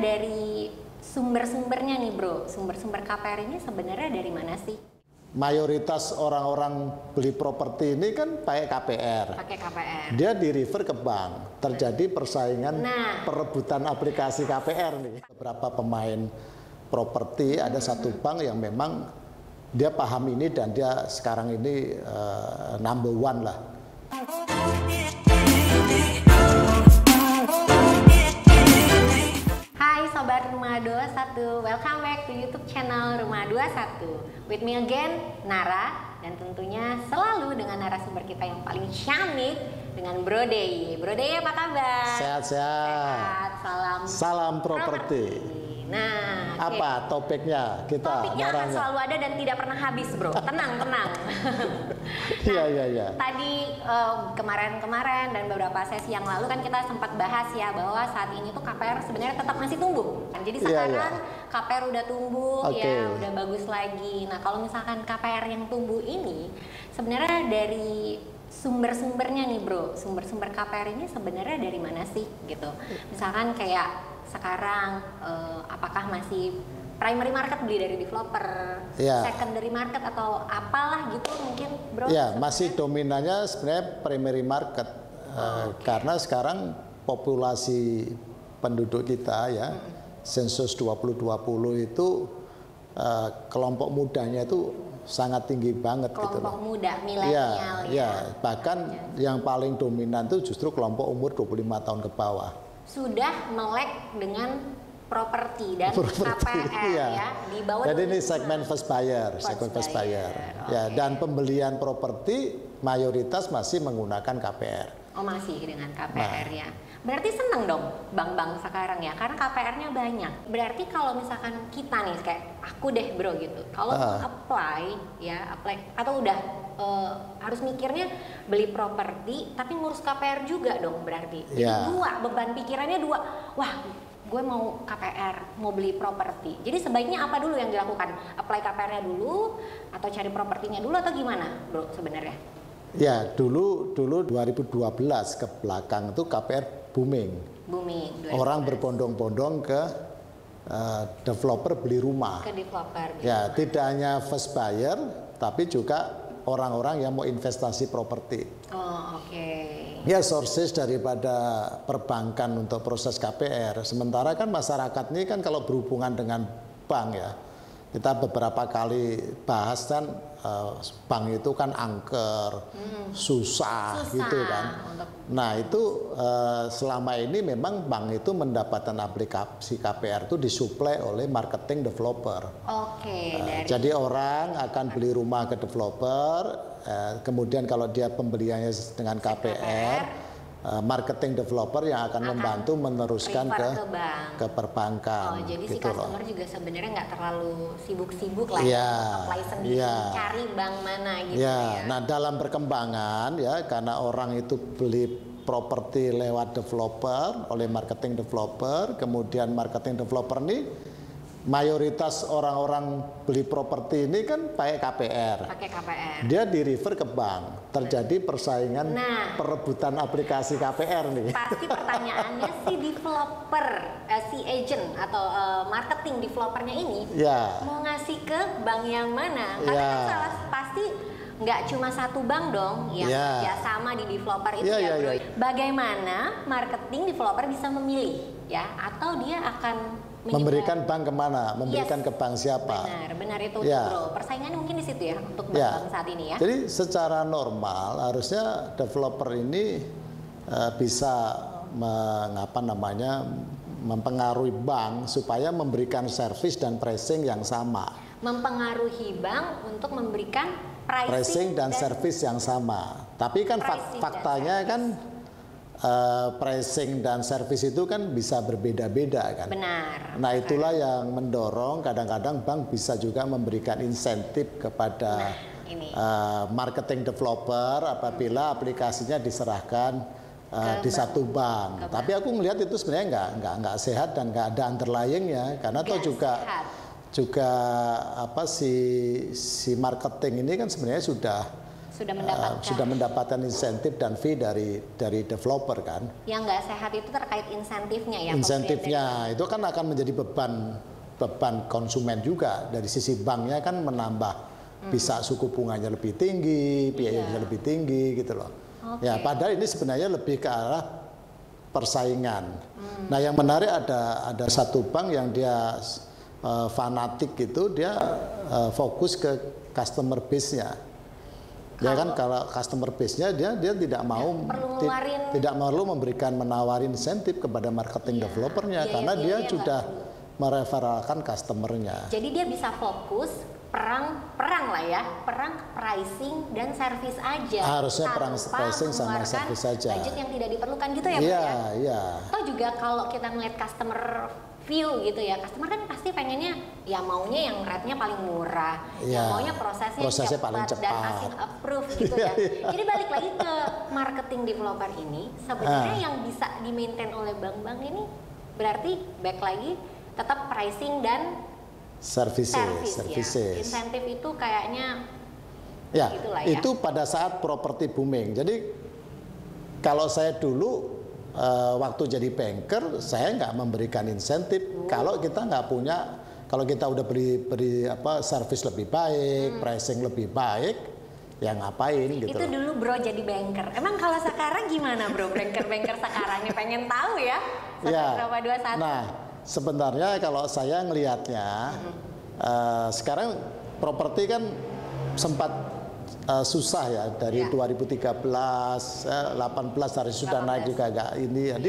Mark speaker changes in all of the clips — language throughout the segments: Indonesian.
Speaker 1: dari sumber-sumbernya nih bro, sumber-sumber KPR ini sebenarnya dari mana sih?
Speaker 2: Mayoritas orang-orang beli properti ini kan pakai KPR.
Speaker 1: Pakai KPR.
Speaker 2: Dia di refer ke bank. Terjadi persaingan perebutan aplikasi KPR nih. Beberapa pemain properti ada satu bank yang memang dia paham ini dan dia sekarang ini number one lah.
Speaker 1: Hai Sobat Rumah 21, welcome back to YouTube channel Rumah 21. With me again, Nara, dan tentunya selalu dengan narasumber kita yang paling ciamik, dengan Bro Dey. Bro Dey apa kabar?
Speaker 2: Sehat-sehat. Salam properti.
Speaker 1: Nah,
Speaker 2: apa topiknya kita?
Speaker 1: Topiknya akan selalu ada dan tidak pernah habis, bro. Tenang.
Speaker 2: Iya.
Speaker 1: Tadi kemarin dan beberapa sesi yang lalu kan kita sempat bahas ya bahwa saat ini tuh KPR sebenarnya tetap masih tumbuh. Jadi sekarang KPR udah tumbuh, ya udah bagus lagi. Nah kalau misalkan KPR yang tumbuh ini sebenarnya dari sumber-sumbernya nih, bro. Sumber-sumber KPR ini sebenarnya dari mana sih, gitu? Misalkan kayak sekarang apakah masih primary market beli dari developer, secondary market atau apalah gitu mungkin bro?
Speaker 2: Ya, masih dominannya sebenarnya primary market karena sekarang populasi penduduk kita ya, sensus 2020 itu kelompok mudanya itu sangat tinggi banget gitu loh.
Speaker 1: Kelompok muda, milenial
Speaker 2: ya. Bahkan yang paling dominan itu justru kelompok umur 25 tahun ke bawah. Sudah
Speaker 1: melek dengan properti dan KPR ya di bawah.
Speaker 2: Jadi ini segmen first buyer, ya, dan pembelian properti mayoritas masih menggunakan KPR.
Speaker 1: Oh masih dengan KPR ya. Berarti seneng dong bank-bank sekarang ya karena KPR-nya banyak. Berarti kalau misalkan kita nih kayak aku deh bro gitu, kalau apply atau udah harus mikirnya beli properti tapi ngurus KPR juga dong berarti. Jadi beban pikirannya dua. Wah, gue mau KPR, mau beli properti. Jadi sebaiknya apa dulu yang dilakukan? Apply KPR-nya dulu atau cari propertinya dulu atau gimana, bro sebenarnya?
Speaker 2: Ya, dulu 2012 ke belakang itu KPR booming. Orang berbondong-bondong ke developer beli rumah.
Speaker 1: Ke developer.
Speaker 2: Ya, tidak hanya first buyer tapi juga orang-orang yang mau investasi properti. Ya, sources daripada perbankan untuk proses KPR. Sementara kan masyarakat ini kan kalau berhubungan dengan bank ya, kita beberapa kali bahas kan bank itu kan angker, susah gitu kan. Nah itu selama ini memang bank itu mendapatkan aplikasi KPR itu disuplai oleh marketing developer. Jadi orang akan beli rumah ke developer, kemudian kalau dia pembeliannya dengan KPR, marketing developer yang akan membantu meneruskan ke perbankan.
Speaker 1: Jadi si customer juga sebenarnya nggak terlalu sibuk-sibuk lah apply sendiri, cari bank mana gitu ya.
Speaker 2: Nah dalam perkembangan ya karena orang itu beli properti lewat developer oleh marketing developer, kemudian marketing developer ini mayoritas orang-orang beli properti ini kan pakai KPR. Dia di refer ke bank. Terjadi persaingan perebutan aplikasi KPR nih.
Speaker 1: Pasti pertanyaannya si developer, si agent atau marketing developernya ini mau ngasih ke bank yang mana? Karena kan pasti nggak cuma satu bank dong yang kerjasama di developer itu bro. Bagaimana marketing developer bisa memilih ya? Atau dia akan
Speaker 2: memberikan bank kemana, memberikan ke bank siapa?
Speaker 1: Benar itu bro. Persaingannya mungkin di situ ya untuk bank saat ini ya.
Speaker 2: Jadi secara normal harusnya developer ini bisa mempengaruhi bank supaya memberikan service dan pricing yang sama.
Speaker 1: Mempengaruhi bank untuk memberikan
Speaker 2: pricing dan service yang sama. Tapi kan faktanya kan pricing dan service itu kan bisa berbeda-beda kan.
Speaker 1: Benar.
Speaker 2: Nah itulah yang mendorong kadang-kadang bank bisa juga memberikan insentif kepada marketing developer apabila aplikasinya diserahkan di satu bank. Tapi aku melihat itu sebenarnya nggak sehat dan nggak ada underlyingnya karena toh juga si marketing ini kan sebenarnya sudah sudah mendapatkan insentif dan fee dari developer kan.
Speaker 1: Yang nggak sehat itu terkait insentifnya ya.
Speaker 2: Insentifnya itu kan akan menjadi beban konsumen juga. Dari sisi banknya kan menambah, bisa suku bunganya lebih tinggi, biayanya lebih tinggi gitu loh. Ya padahal ini sebenarnya lebih ke arah persaingan. Nah yang menarik ada satu bank yang dia fanatik gitu, dia fokus ke customer base-nya. Ya kan kalau customer base-nya dia tidak mau menawarin insentif kepada marketing developernya karena dia sudah mereferalkan customernya.
Speaker 1: Jadi dia bisa fokus perang pricing dan service aja.
Speaker 2: Harusnya perang pricing sama service saja.
Speaker 1: Budget yang tidak diperlukan gitu ya, Pak ya. Iya. Atau juga kalau kita melihat customer view gitu ya, customer kan pasti pengennya ya maunya yang rate-nya paling murah, yang maunya prosesnya
Speaker 2: paling cepat
Speaker 1: dan hasil approve gitu ya. Jadi balik lagi ke marketing developer ini, sebenarnya yang bisa di-maintain oleh bank-bank ini berarti back lagi tetap pricing dan services. Ya. Insentif itu kayaknya
Speaker 2: gitulah ya. Itu pada saat properti booming. Jadi kalau saya dulu waktu jadi banker, saya nggak memberikan insentif kalau kita nggak punya, kalau kita udah beri service lebih baik, pricing lebih baik, ya ngapain gitu.
Speaker 1: Itu dulu Bro jadi banker. Emang kalau sekarang gimana Bro, banker sekarang nih pengen tahu ya? Berapa 21?
Speaker 2: Nah, sebenarnya kalau saya ngelihatnya sekarang properti kan sempat susah ya dari 2013, 18 hari sudah naik juga agak ini. Jadi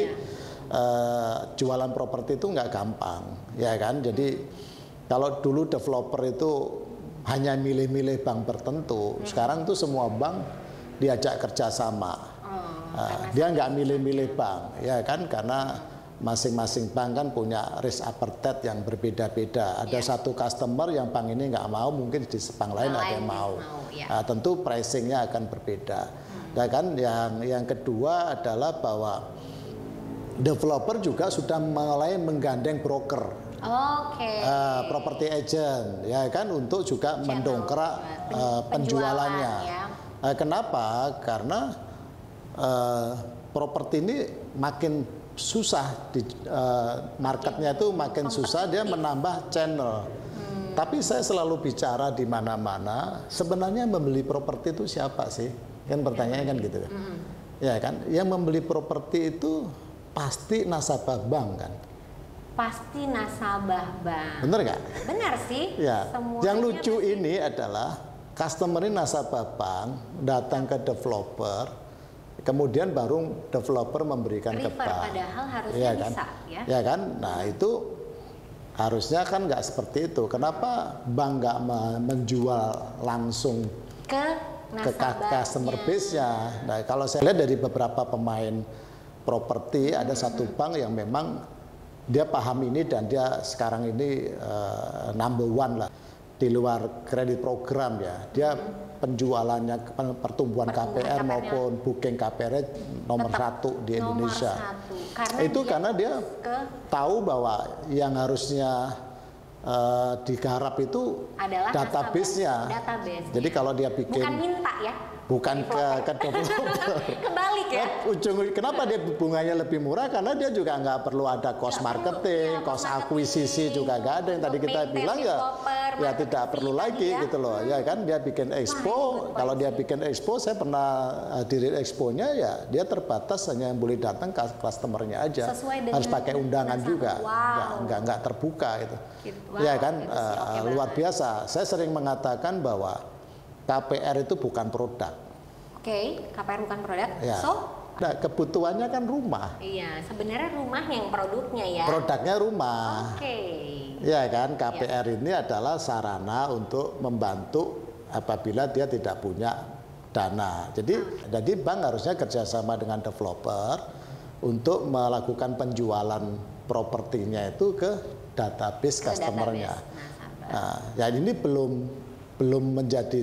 Speaker 2: jualan properti itu nggak gampang, ya kan? Jadi kalau dulu developer itu hanya milih-milih bank tertentu, sekarang tuh semua bank diajak kerjasama. Dia nggak milih-milih bank, ya kan? Karena masing-masing bank kan punya risk appetite yang berbeda-beda. Ada satu customer yang bank ini nggak mau, mungkin di bank lain ada yang mau. Tentu pricingnya akan berbeda. Dan kan yang kedua adalah bahwa developer juga sudah mulai menggandeng broker, property agent, ya kan, untuk juga mendongkrak penjualannya. Kenapa? Karena properti ini makin susah, marketnya itu makin susah, dia menambah channel. Tapi saya selalu bicara di mana-mana, sebenarnya membeli properti itu siapa sih? Kan pertanyaannya kan gitu. Ya kan, yang membeli properti itu pasti nasabah bank kan?
Speaker 1: Pasti nasabah bank.
Speaker 2: Bener nggak?
Speaker 1: Benar sih.
Speaker 2: Ya. Yang lucu ini adalah customer ini nasabah bank datang ke developer, kemudian baru developer memberikan ke bank.
Speaker 1: Padahal harusnya
Speaker 2: kan?
Speaker 1: bisa ya.
Speaker 2: Ya kan? Nah itu harusnya kan nggak seperti itu. Kenapa bank nggak menjual langsung ke customer base-nya? Nah kalau saya lihat dari beberapa pemain properti, ada satu bank yang memang dia paham ini dan dia sekarang ini number one lah di luar kredit program ya. Dia penjualannya, pertumbuhan KPR maupun booking KPR nomor 1 di Indonesia. Karena dia tahu bahwa yang harusnya digarap itu adalah database-nya. Jadi kalau dia bikin,
Speaker 1: bukan minta ya,
Speaker 2: bukan ke developer.
Speaker 1: Kebalik ya.
Speaker 2: Kenapa dia bunganya lebih murah? Karena dia juga nggak perlu ada cost marketing, cost akuisisi juga nggak ada. Yang tadi kita bilang ya tidak perlu lagi gitu loh. Ya kan dia bikin expo. Kalau dia bikin expo, saya pernah hadirin exponya ya, dia terbatas hanya yang boleh datang customernya aja. Harus pakai undangan juga. Nggak terbuka gitu. Ya kan luar biasa. Saya sering mengatakan bahwa KPR itu bukan produk.
Speaker 1: KPR bukan produk.
Speaker 2: Ya. Nah, kebutuhannya kan rumah.
Speaker 1: Iya, sebenarnya rumah yang produknya ya.
Speaker 2: Produknya rumah. Ya kan, KPR ini adalah sarana untuk membantu apabila dia tidak punya dana. Jadi bank harusnya kerjasama dengan developer untuk melakukan penjualan propertinya itu ke database customernya. Nah, ya ini belum menjadi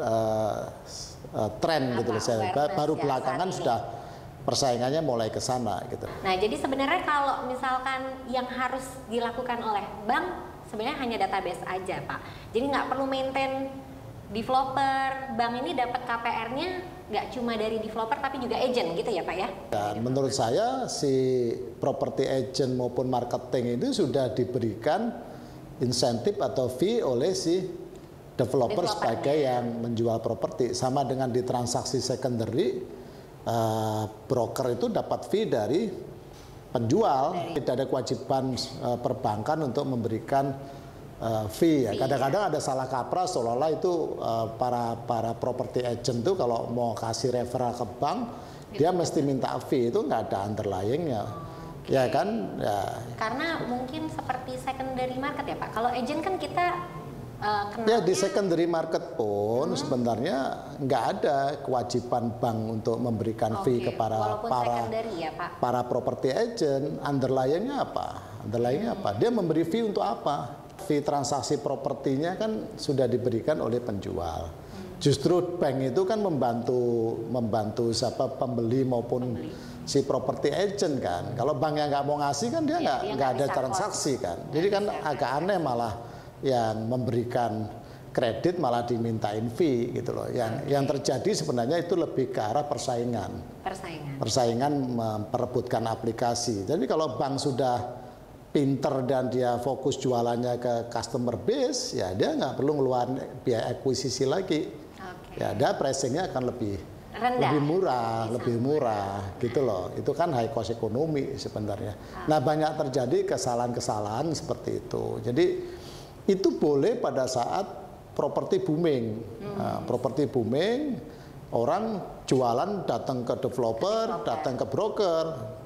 Speaker 2: tren gitu loh. Baru belakangan sudah persaingannya mulai ke sana gitu.
Speaker 1: Nah, jadi sebenarnya kalau misalkan yang harus dilakukan oleh bank sebenarnya hanya database aja, Pak. Jadi nggak perlu maintain developer bank ini dapat KPR-nya nggak cuma dari developer tapi juga agent gitu ya Pak ya?
Speaker 2: Dan menurut saya si property agent maupun marketing itu sudah diberikan insentif atau fee oleh si developer sebagai yang menjual properti. Sama dengan di transaksi secondary, broker itu dapat fee dari penjual. Tidak ada kewajiban perbankan untuk memberikan fee ya. Kadang-kadang ada salah kaprah seolah-olah itu para property agent tuh kalau mau kasih referral ke bank dia mesti minta fee, itu nggak ada underlyingnya. Ya kan? Ya.
Speaker 1: Karena mungkin seperti secondary market ya Pak. Kalau agent kan kita
Speaker 2: ya di secondary market pun sebenarnya nggak ada kewajiban bank untuk memberikan fee kepada para property agent. Underlyingnya apa? Underlyingnya apa? Dia memberi fee untuk apa? Fee transaksi propertinya kan sudah diberikan oleh penjual. Justru bank itu kan membantu siapa pembeli maupun si property agent kan. Kalau bank yang nggak mau ngasih kan dia nggak ada transaksi kan. Jadi kan agak aneh malah yang memberikan kredit malah dimintain fee gitu loh. Yang terjadi sebenarnya itu lebih ke arah persaingan memperebutkan aplikasi. Jadi kalau bank sudah pinter dan dia fokus jualannya ke customer base, ya dia nggak perlu ngeluarin biaya akuisisi lagi. Ya dia pricingnya akan lebih murah gitu loh. Itu kan high cost ekonomi sebenarnya. Nah banyak terjadi kesalahan-kesalahan seperti itu. Jadi itu boleh pada saat properti booming. Properti booming, orang jualan datang ke developer, datang ke broker.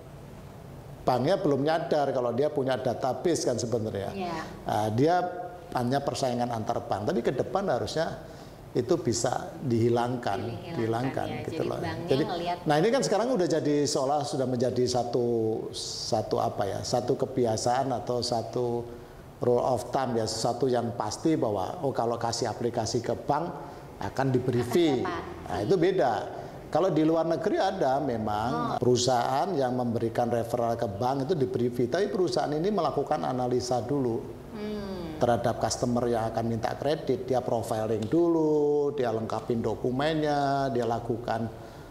Speaker 2: Banknya belum nyadar kalau dia punya database kan sebenarnya. Dia hanya persaingan antar bank. Tapi ke depan harusnya itu bisa dihilangkan gitu loh. Jadi, nah ini kan sekarang udah jadi seolah sudah menjadi satu kebiasaan atau satu rule of thumb ya, sesuatu yang pasti bahwa kalau kasih aplikasi ke bank akan diberi fee. Nah, itu beda. Kalau di luar negeri ada memang perusahaan yang memberikan referral ke bank itu diberi fee, tapi perusahaan ini melakukan analisa dulu terhadap customer yang akan minta kredit. Dia profiling dulu, dia lengkapin dokumennya, dia lakukan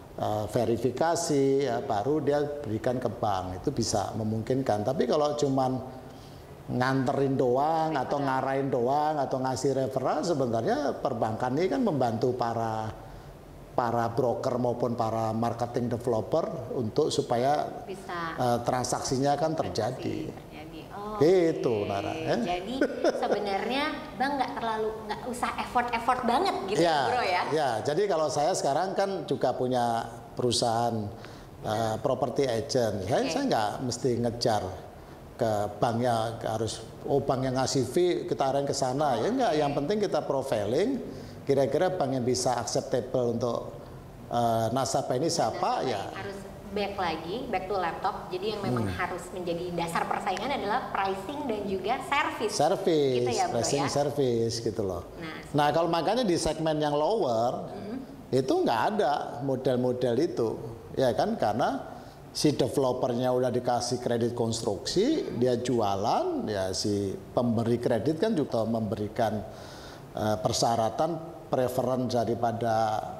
Speaker 2: verifikasi, ya, baru dia berikan ke bank. Itu bisa memungkinkan. Tapi kalau cuman nganterin doang atau ngarahin doang atau ngasih referral, sebenarnya perbankan ini kan membantu para broker maupun para marketing developer untuk supaya transaksinya kan terjadi. Gitu, Nara.
Speaker 1: Jadi sebenarnya bank nggak usah effort banget gitu
Speaker 2: ya,
Speaker 1: bro ya.
Speaker 2: Ya, jadi kalau saya sekarang kan juga punya perusahaan property agent. Saya nggak mesti ngejar ke banknya harus bank yang ngasih fee kita arahin ke sana ya enggak, yang penting kita profiling kira-kira bank yang bisa acceptable untuk nasabah ini siapa ya.
Speaker 1: Harus back to laptop. Jadi yang memang harus menjadi dasar persaingan adalah pricing dan juga service gitu ya,
Speaker 2: pricing
Speaker 1: ya?
Speaker 2: Service gitu loh. Nah kalau makanya di segmen yang lower itu nggak ada model-model itu ya kan, karena si developernya udah dikasih kredit konstruksi, dia jualan, ya si pemberi kredit kan juga memberikan persyaratan preference daripada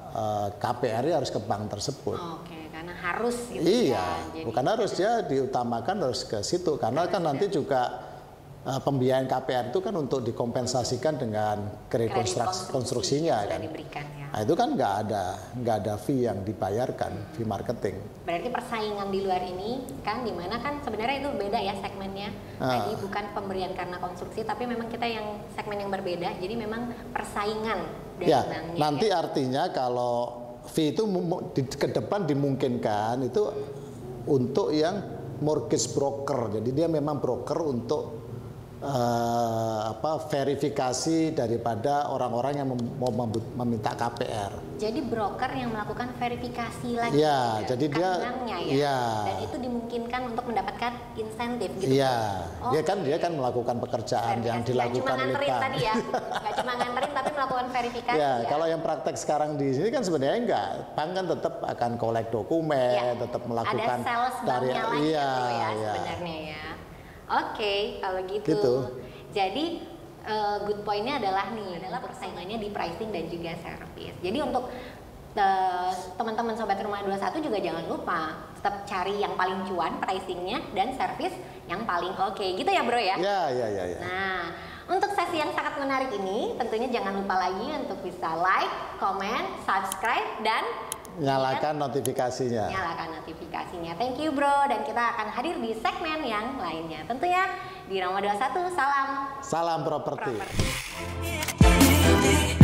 Speaker 2: KPR harus ke bank tersebut.
Speaker 1: Karena harus gitu
Speaker 2: ya. Bukan harus, ya diutamakan harus ke situ karena kan nanti juga pembiayaan KPR itu kan untuk dikompensasikan dengan kredit konstruksinya kan. Nah, itu kan nggak ada fee yang dibayarkan, fee marketing.
Speaker 1: Berarti persaingan di luar ini kan dimana kan sebenarnya itu beda ya segmennya. Tadi bukan pemberian karena konstruksi, tapi memang kita yang segmen yang berbeda. Jadi memang persaingan dari banknya.
Speaker 2: Nanti artinya kalau fee itu ke depan dimungkinkan itu untuk yang mortgage broker. Jadi dia memang broker untuk verifikasi daripada orang-orang yang mau meminta KPR.
Speaker 1: Jadi broker yang melakukan verifikasi lagi.
Speaker 2: Ya, jadi dia
Speaker 1: dan itu dimungkinkan untuk mendapatkan insentif gitu.
Speaker 2: Iya. Dia kan melakukan pekerjaan yang dilakukan oleh bank.
Speaker 1: Tadi ya. Nggak cuma nganterin tapi melakukan verifikasi.
Speaker 2: Kalau yang praktek sekarang di sini kan sebenarnya enggak. Bank kan tetap akan collect dokumen, tetap melakukan
Speaker 1: ada sales banknya lagi sebenarnya ya. Oke, kalau gitu. Jadi good point-nya adalah persaingannya di pricing dan juga service. Jadi untuk teman-teman sobat rumah 21 juga jangan lupa tetap cari yang paling cuan pricingnya dan service yang paling oke. Gitu ya bro ya?
Speaker 2: Ya.
Speaker 1: Nah, untuk sesi yang sangat menarik ini tentunya jangan lupa lagi untuk bisa like, comment, subscribe, dan
Speaker 2: nyalakan notifikasinya.
Speaker 1: Thank you bro, dan kita akan hadir di segmen yang lainnya. Tentunya di Roma 21, salam
Speaker 2: properti.